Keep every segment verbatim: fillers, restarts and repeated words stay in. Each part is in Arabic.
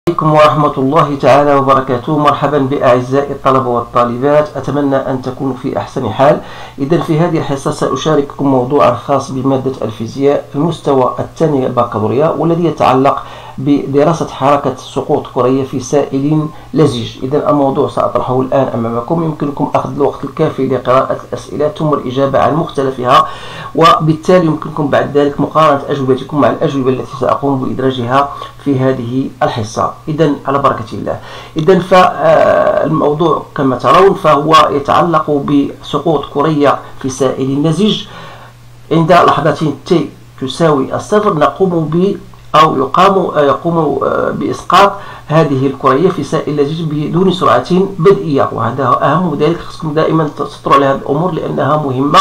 عليكم ورحمة الله تعالى وبركاته. مرحبا بأعزائي الطلبة والطالبات، أتمنى أن تكونوا في أحسن حال. إذن في هذه الحصة سأشارككم موضوعا خاص بمادة الفيزياء في المستوى الثاني البكالوريا، والذي يتعلق بدراسة حركة سقوط كرية في سائل لزج. إذن الموضوع سأطرحه الآن أمامكم، يمكنكم أخذ الوقت الكافي لقراءة الأسئلة ثم الإجابة عن مختلفها، وبالتالي يمكنكم بعد ذلك مقارنة أجوبتكم مع الأجوبة التي سأقوم بإدراجها في هذه الحصة. إذن على بركة الله. إذن فالموضوع كما ترون فهو يتعلق بسقوط كرية في سائل لزج. عند لحظة t تساوي الصفر نقوم ب أو يقام يقوم بإسقاط هذه الكرية في سائل لزج بدون سرعة بدئية، وهذا أهم ذلك. خصكم دائما تسطروا على هذه الأمور لأنها مهمة.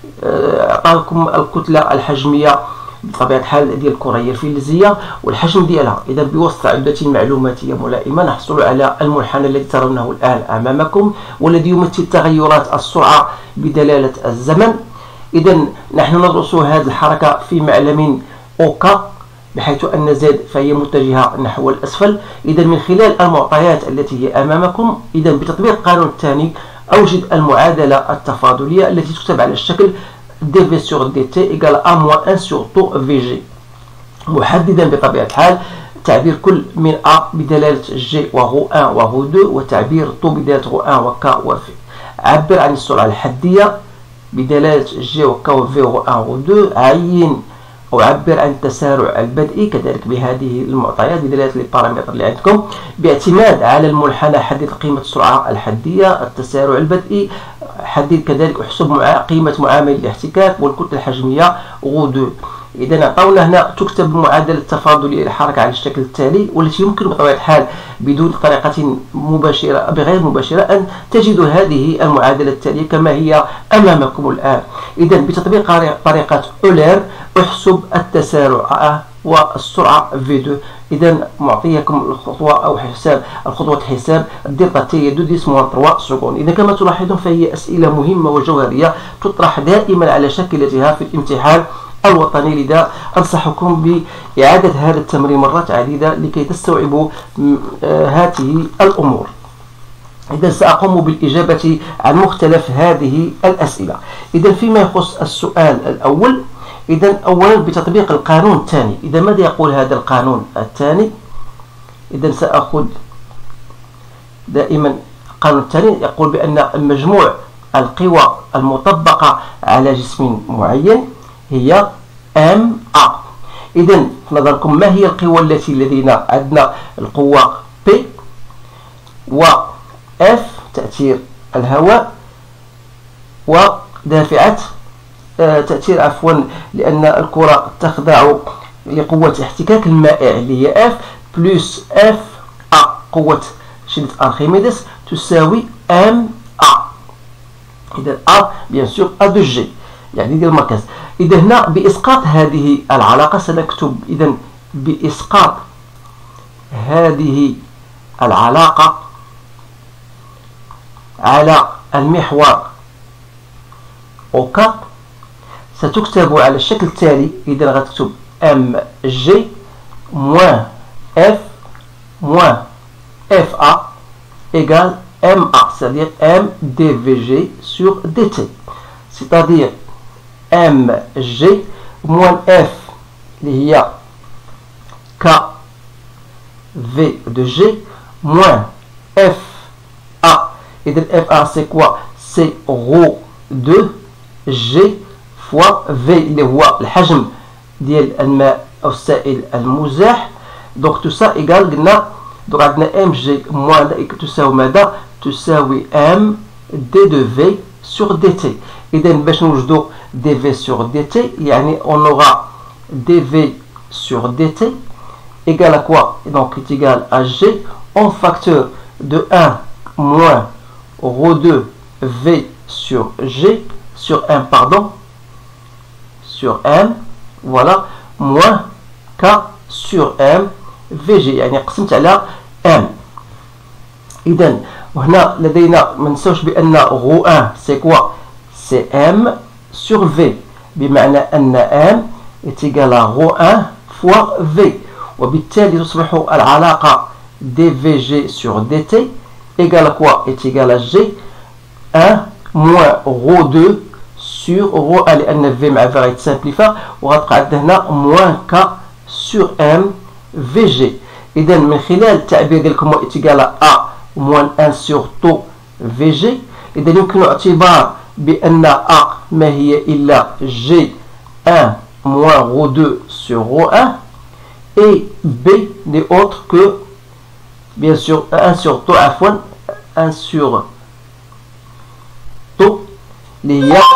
أعطاكم الكتلة الحجمية بطبيعة الحال ديال الكرية الفلزية والحجم ديالها. إذا بواسطة عدة معلوماتية ملائمة نحصل على المنحنى الذي ترونه الآن أمامكم، والذي يمثل تغيرات السرعة بدلالة الزمن. إذا نحن ندرس هذه الحركة في معلم أوكا، بحيث أن زد فهي متجهة نحو الأسفل. إذا من خلال المعطيات التي هي أمامكم، إذا بتطبيق القانون الثاني أوجد المعادلة التفاضلية التي تكتب على الشكل dv sur dt égale a moins un sur tau vg، محددا بطبيعة الحال تعبير كل من a بدلالة g وغو واحد وغو اثنين، وتعبير طو بدلالة غو واحد وك وف. عبر عن السرعة الحدية بدلالة g وك وف وغو واحد وغو اثنين. عين أو عبر عن التسارع البدئي كذلك بهذه المعطيات بدلالة البارامتر اللي عندكم. باعتماد على المنحنى حدد قيمة السرعة الحدية، التسارع البدئي حدد كذلك احسب مع قيمة معامل الاحتكاك والكتلة الحجمية غو اثنين. إذا عطاونا هنا تكتب المعادلة التفاضلية للحركة على الشكل التالي، والتي يمكن بطبيعة الحال بدون طريقة مباشرة بغير مباشرة أن تجدوا هذه المعادلة التالية كما هي أمامكم الآن. إذا بتطبيق طريقة أولير احسب التسارع والسرعة في اثنين. إذا معطيكم الخطوة أو حساب الخطوة الحساب دير تي دو ديس موان ثلاثة سكون. إذا كما تلاحظون فهي أسئلة مهمة وجوهرية تطرح دائما على شكلتها في الامتحان الوطني، لذا أنصحكم بإعادة هذا التمرين مرات عديدة لكي تستوعبوا هذه الأمور. إذا سأقوم بالإجابة عن مختلف هذه الأسئلة. إذا فيما يخص السؤال الأول، إذا أولا بتطبيق القانون الثاني. إذا ماذا يقول هذا القانون الثاني؟ إذا سأخذ دائما القانون الثاني يقول بأن مجموع القوى المطبقة على جسم معين هي ام ا. إذا نظركم ما هي القوى التي لدينا؟ عندنا القوة P و F تأثير الهواء، ودافعة آه تأثير عفوا لأن الكرة تخضع لقوة احتكاك المائع اللي هي F بلس اف ا قوة شدة أرخميدس تساوي ام ا. إذا A بيان سور A دو G يعني ديال المركز. إذا هنا بإسقاط هذه العلاقة سنكتب إذا بإسقاط هذه العلاقة على المحور أوكا ستكتب على الشكل التالي. إذا غتكتب ام جي موان اف موان اف ا إيكال ام ا، c'est-à-dire m dvg sur dt، c'est-à-dire mg moins f اللي هي k v de g moins f a. إذا f a c'est quoi؟ c'est rho de g fois v اللي هو الحجم ديال الماء أو السائل المزاح. donc tout ça égal قلنا donc عندنا mg moins تساوي ماذا؟ تساوي m d de v sur dt. إذا باش نوجدوا dv sur dt يعني on aura dv sur dt égale à quoi? Donc est égal à g en facteur de un moins rho deux v sur g sur un pardon sur m, voilà, moins k sur m vg يعني قسمت على m. إذا وهنا لدينا ما ننساوش بأن غو واحد c'est quoi؟ c'est m sur v، بمعنى أن m est égal à rho un fois v، وبالتالي تصبح العلاقة d v g sur dt égale à quoi? Est égal à g un moins rho deux sur rho un لأن v مع v غيتسامبليفا وغتبقى عندنا هنا moins k sur m vg. إذا من خلال التعبير ديالكم est égal à a moins un sur taux vg، إذا يمكن الاعتبار بأن a ما هي إلا g un moins rho deux sur rho un et b n'est autre que bien sûr un sur taux عفوا un sur taux اللي هي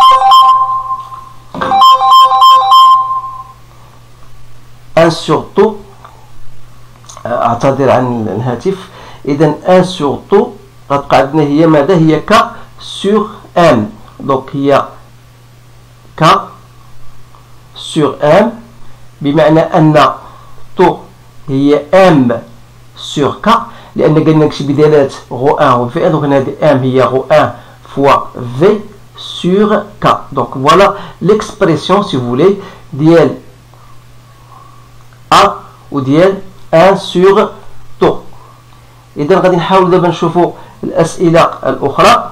un sur taux اعتذر عن الهاتف. اذا un sur taux غتبقى عندنا هي ماذا؟ هي k sur m، دونك هي k sur m بمعنى ان taux هي m sur k لان قلنا نكتب بدالات rho un و v un، دونك هذه m هي rho un fois v sur k. donc voilà l'expression si vous voulez ديال a و ديال un sur taux. إذا غادي نحاول دابا نشوفوا الأسئلة الأخرى.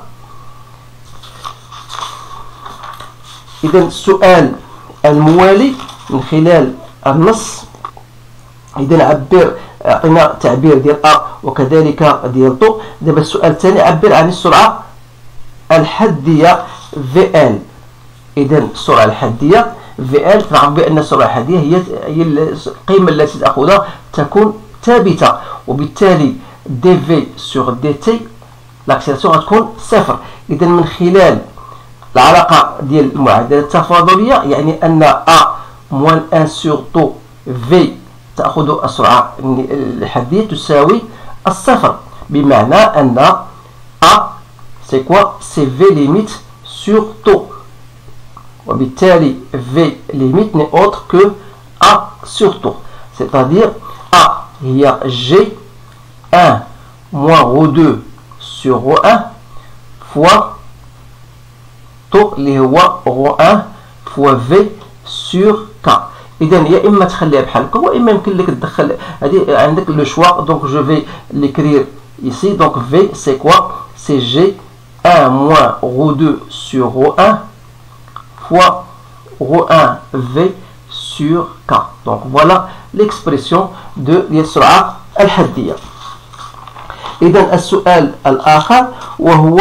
إذا السؤال الموالي من خلال النص، إذا عبر أعطينا تعبير ديال A وكذلك ديال طو. دابا السؤال الثاني عبر عن السرعة الحدية في إل. إذا السرعة الحدية في إل نعرف بأن السرعة الحدية هي هي القيمة التي تأخذها تكون ثابتة، وبالتالي دي في سور دي تي لاكسيلاسيون غتكون صفر. إذا من خلال العلاقة ديال المعادلة التفاضلية يعني أن A موان واحد سور طو في تأخذ السرعة الحدية تساوي الصفر، بمعنى أن A c'est quoi? c'est V limite sur taux، وبالتالي V limite n'est autre que A sur taux، c'est-à-dire A هي G un moins rho deux sur rho un fois taux اللي هو rho un fois V sur K. إذا يا إما تخليها بحال هكا وإما يمكن لك تدخل هذه عندك لو شوا. دونك جو في l'écrire ici. donc V c'est quoi? c'est G un moins rho deux sur rho un fois rho un V sur K. donc voilà l'expression de السرعة الحدية. إذا السؤال الآخر وهو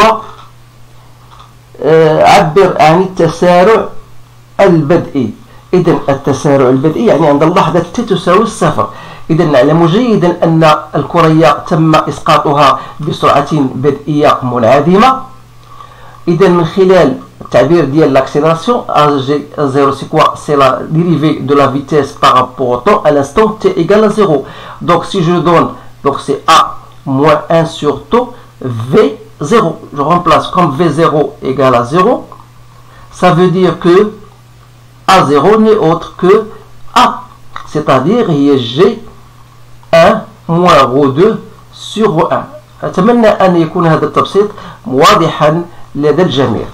عبر عن التسارع البدئي. إذا التسارع البدئي يعني عند اللحظة t تساوي الصفر. إذا نعلم جيدا أن الكرية تم إسقاطها بسرعة بدئية منعدمة. إذا من خلال التعبير ديال l'accélération A G zéro c'est quoi? c'est la dérivée de la vitesse par rapport au temps à l'instant t égale à zéro. donc si je donne, donc c'est A moins un sur taux V zéro, je remplace comme V zéro égale à zéro, ça veut dire que A zéro n'est autre que A, c'est-à-dire il y a G un moins rho deux sur rho un. أتمنى أن يكون هذا التبسيط واضحا لدى الجميع.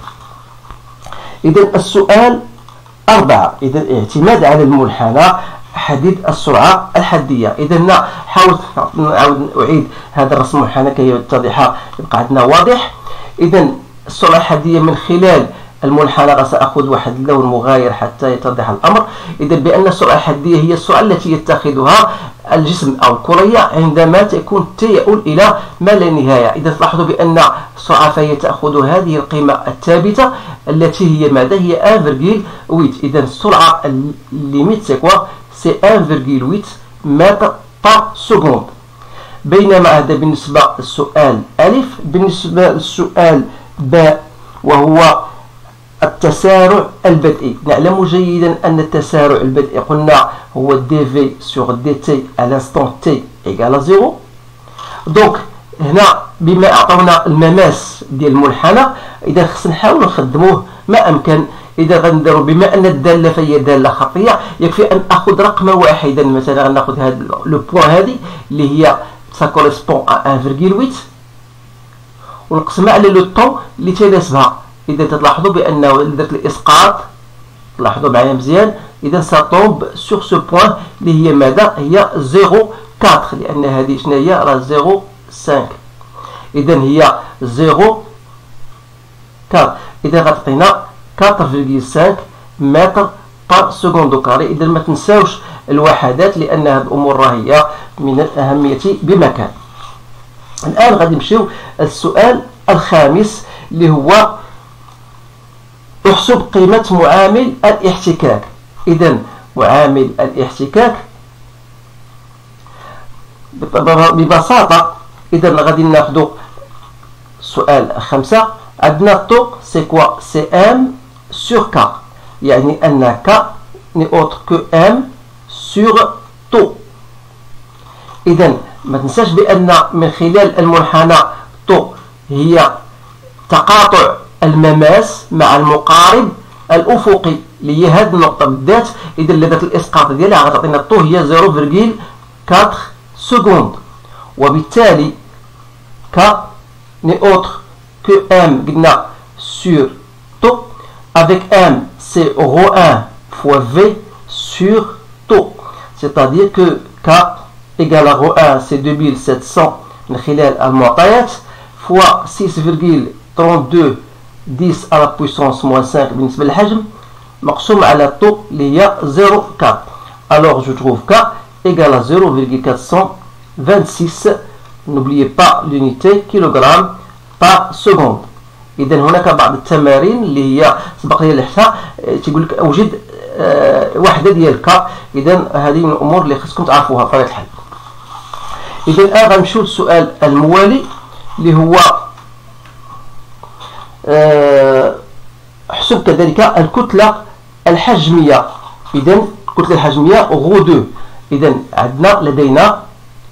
إذا السؤال أربعة، إذا الاعتماد على المنحنى حديد السرعة الحدية. إذا نحاول نعاود أعيد هذا الرسم المنحنى كي يتضح يبقى عندنا واضح. إذا السرعة الحدية من خلال المنحنى سأخذ واحد اللون مغاير حتى يتضح الأمر. إذا بأن السرعة الحدية هي السرعة التي يتخذها الجسم أو الكرية عندما تكون t يؤول إلى ما لا نهاية. إذا تلاحظوا بأن السرعة فهي تأخذ هذه القيمة الثابتة التي هي ماذا؟ هي واحد فاصلة ثمانية. إذا السرعة الليميت سي كوا؟ سي واحد فاصلة ثمانية متر بار سكوند. بينما هذا بالنسبة للسؤال ألف. بالنسبة للسؤال باء وهو التسارع البدئي، نعلم جيدا أن التسارع البدئي قلنا هو دي في سور دي تي à l'instant t égale à zéro. دونك هنا بما أعطونا المماس ديال المنحنى إذا خصنا نحاول نخدموه ما أمكن. إذا غنديرو بما أن الدالة فهي دالة خطية يكفي أن أخذ رقما واحدا. مثلا غناخذ هذا لو بوان هذه اللي هي ça correspond à واحد فاصلة ثمانية ونقسمها على لو طون اللي تناسبها. إذا تلاحظوا بأنه درت الإسقاط، لاحظوا معايا مزيان. إذا سا طومب سور سو بوان اللي هي ماذا؟ هي زيرو أربعة لأن هذه شنو هي راه زيرو خمسة. إذا هي زيرو أربعة. إذا غتعطينا أربعة فاصلة خمسة متر بار سكوند كاري. إذا ما تنساوش الوحدات لأن هذه الأمور راهي من الأهمية بمكان. الآن غادي نمشيو السؤال الخامس اللي هو احسب قيمة معامل الاحتكاك. إذا معامل الاحتكاك ببساطة إذا غادي ناخدو سؤال خمسة. عندنا طو سي كوا سي ام سور كا، يعني أن كا ني أوتر كو ام سور طو. إذا ما تنساش بأن من خلال المنحنى طو هي تقاطع المماس مع المقارب الأفقي اللي هي هذه النقطة بالذات. إذا لذات الإسقاط ديالها غتعطينا الطو هي زيرو فاصلة أربعة سكوند، وبالتالي كا ني أوتر كو ام قلنا سور طو avec m c'est rho un fois v sur tau, c'est-à-dire que k égale à rho un c'est deux mille sept cents من خلال المعطيات fois six virgule trente-deux dix à la puissance moins cinq بالنسبة للحجم مقسوم على tau اللي هي zéro virgule quatre. Alors je trouve k égale à zéro virgule quatre cent vingt-six. N'oubliez pas l'unité kilogramme par seconde. إذا هناك بعض التمارين اللي هي سبق لي الإحصاء تيقول لك أوجد أه وحدة ديال ك. إذا هذه من الأمور اللي خصكم تعرفوها بطريقة الحل. إذا الآن غنمشيو للسؤال الموالي اللي هو أه احسب كذلك الكتلة الحجمية. إذا الكتلة الحجمية غو دو. إذا عندنا لدينا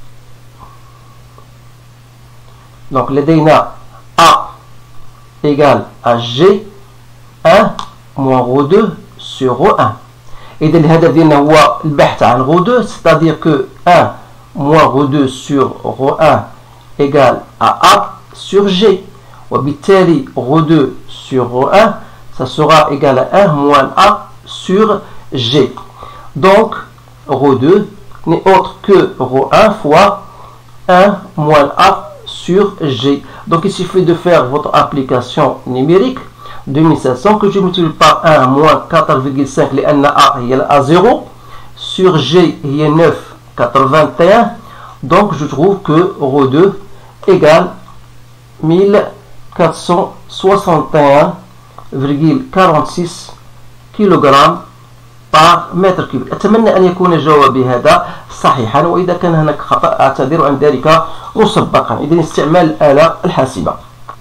دونك لدينا A égale à G un moins rho deux sur rho un. إذا الهدف ديالنا هو البحث عن rho deux, c'est-à-dire que un moins rho deux sur rho un égale à A sur G. وبالتالي rho deux sur rho un, ça sera égal à un moins A sur G. Donc rho deux n'est autre que rho un fois un moins A sur G. Donc il suffit de faire votre application numérique deux mille sept cents que je multiplie par un moins quatre virgule cinq لأن A هي A zéro sur G هي neuf virgule quatre-vingt-un. Donc je trouve que rho deux égale mille quatre cent soixante et un virgule quarante-six كيلوغرام par متر كيوب. أتمنى أن يكون جوابي هذا صحيحا، وإذا كان هناك خطأ أعتذر عن ذلك مسبقا. إذا استعمال الآلة الحاسبة.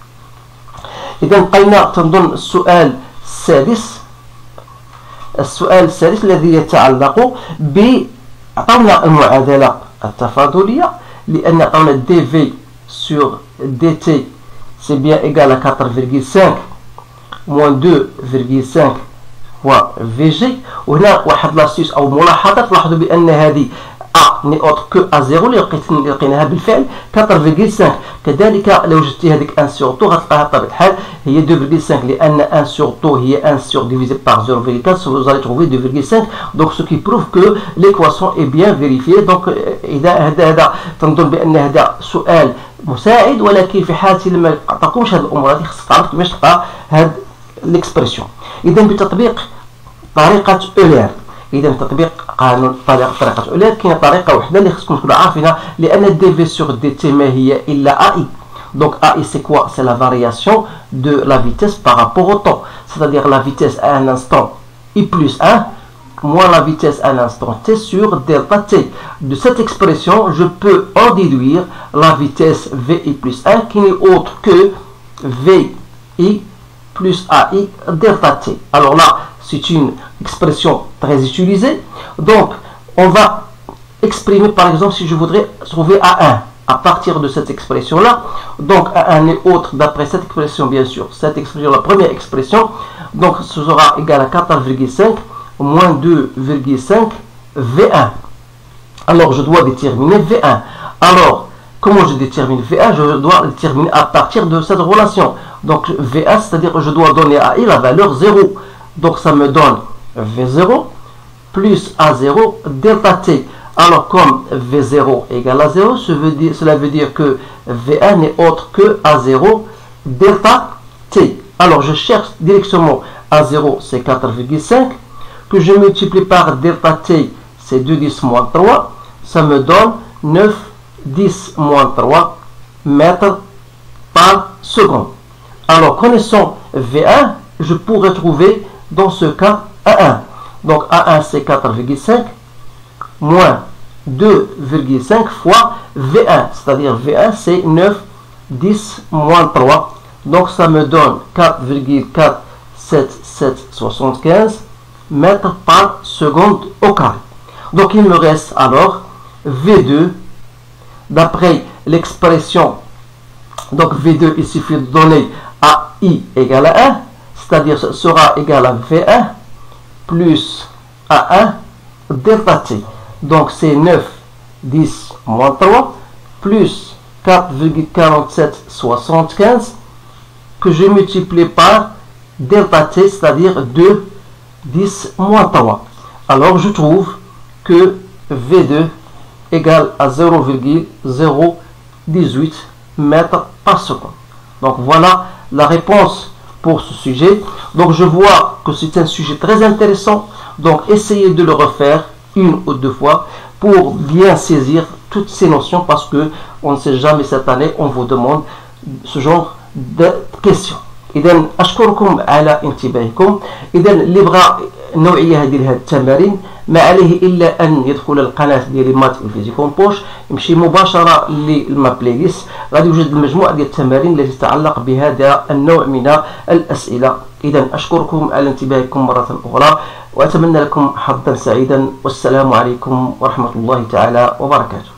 إذا بقينا تنظن السؤال السادس. السؤال السادس الذي يتعلق ب عطاونا المعادلة التفاضلية لأن عطاونا دي في sur dt c'est bien égal à quatre virgule cinq moins deux virgule cinq fois vg. وهنا واحد لاسيس او ملاحظه تلاحظوا بان هذه ا ني اوتر كو ا زيرو اللي لقيناها بالفعل quatre virgule cinq. كذلك لو جبتي هذيك واحد sur deux غتلقاها بطبيعه الحال هي deux virgule cinq لان واحد sur deux هي واحد sur divisé par zéro virgule quatre. vous allez trouver deux virgule cinq. donc ce qui prouve que l'équation est bien vérifiée. donc اذا هذا هذا تنظن بان هذا سؤال مساعد، ولكن في حالة لما عطاكمش هذه الامور هذه خصك تعرف كيفاش تلقى هاد ليكسبرسيون. اذا بتطبيق طريقة أولير. إذا تطبيق قانون طريقة أولير كاينة طريقة وحدة اللي خصكم تكونوا عارفينها لأن دي في سور دي تي ما هي إلا أي. Donc A I c'est quoi? C'est la variation de la vitesse par rapport au temps. C'est-à-dire la vitesse à un instant I plus un moins la vitesse à un instant T sur delta T. De cette expression, je peux en déduire la vitesse V I plus un qui n'est autre que V I plus A I delta T. Alors là, c'est une expression très utilisée. Donc, on va exprimer, par exemple, si je voudrais trouver A un à partir de cette expression-là. Donc, A un est autre d'après cette expression, bien sûr. Cette expression, la première expression, donc ce sera égal à quatre virgule cinq moins deux virgule cinq V un. Alors, je dois déterminer V un. Alors, comment je détermine V un? Je dois le déterminer à partir de cette relation. Donc, V un, c'est-à-dire que je dois donner à I la valeur zéro. Donc, ça me donne V zéro plus A zéro delta T. Alors comme V zéro égale à zéro, cela veut dire que V un n'est autre que A zéro delta T. Alors je cherche directement A zéro, c'est quatre virgule cinq, que je multiplie par delta T, c'est deux dix moins trois, ça me donne neuf dix moins trois mètres par seconde. Alors connaissant V un, je pourrais trouver dans ce cas A un. Donc A un c'est quatre virgule cinq moins deux virgule cinq fois V un, c'est-à-dire V un c'est neuf dix moins trois. Donc ça me donne quatre virgule quatre sept sept soixante-quinze mètres par seconde au carré. Donc il me reste alors V deux, d'après l'expression, donc V deux, il suffit de donner A I égale à un, c'est-à-dire ce sera égal à V un plus A un delta T. Donc c'est neuf dix moins trois plus quatre virgule quarante-sept soixante-quinze que je multiplie par delta T, c'est-à-dire deux dix moins trois. Alors je trouve que V deux égale à zéro virgule zéro dix-huit mètres par seconde. Donc voilà la réponse pour ce sujet. Donc je vois que c'est un sujet très intéressant. Donc essayez de le refaire une ou deux fois pour bien saisir toutes ces notions, parce que on ne sait jamais cette année on vous demande ce genre de questions. إذا أشكركم على انتباهكم. إذا اللي بغى النوعية هذه هذه التمارين ما عليه إلا أن يدخل القناة ديالي مات فيزيكوم بوش، يمشي مباشرة للما بلاي ليست، غادي يوجد المجموعة ديال التمارين التي تتعلق بهذا النوع من الأسئلة. إذا أشكركم على انتباهكم مرة أخرى وأتمنى لكم حظا سعيدا، والسلام عليكم ورحمة الله تعالى وبركاته.